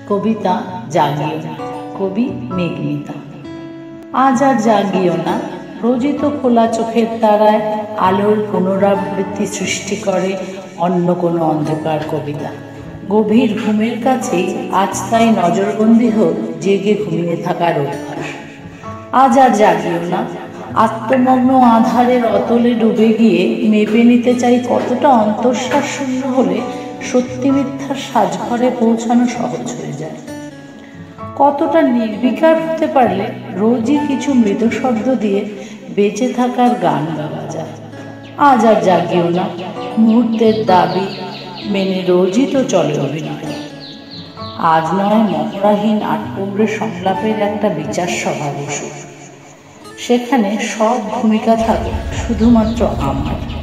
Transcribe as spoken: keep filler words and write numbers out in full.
কবিতা জাগিও না, কবি মেঘমিতা। আজ আর জাগিও না, রোজই তো খোলা চোখের তারায় আলোর পুনরাবৃত্তি সৃষ্টি করে অন্য কোনো অন্ধকার কবিতা। গভীর ঘুমের কাছেই আজ তাই নজরবন্দি হোক জেগে ঘুমিয়ে থাকার অভ্যাস। আজ আর জাগিও না, আত্মমগ্ন আধারের অতলে ডুবে গিয়ে মেপে নিতে চাই কতটা অন্তঃশ্বাস শূন্য হলে সত্যি মিথ্যার সাজঘরে পৌঁছানো সহজ হয়ে যায়, কতটা নির্বিকার হতে পারলে রোজই কিছু মৃত শব্দ দিয়ে বেঁচে থাকার গান গাওয়া যায়। আজ আর জাগিও না, মুহূর্তের দাবি মেনে রোজই তো চলে অভিনয়। আজ নয় মহড়াহীন আটপৌরে সংলাপের একটা বিচার সভা বসুক, সেখানে সব ভূমিকা থাকে শুধুমাত্র আমার।